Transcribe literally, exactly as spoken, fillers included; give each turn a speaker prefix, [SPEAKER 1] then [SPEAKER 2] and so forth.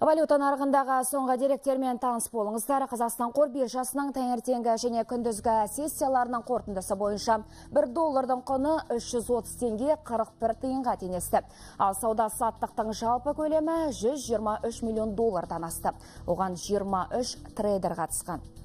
[SPEAKER 1] Валюта нарығындағы соңғы деректермен таныс болыңыздар. Қазақстан қор биржасының таңертеңгі және күндізгі сессияларының қорытындысы бойынша бір доллардың құны үш жүз отыз теңге қырық бір тиынға теңесті. Ал сауда-саттықтың жалпы көлемі жүз жиырма үш миллион доллардан асты. Оған жиырма үш трейдер қатысқан.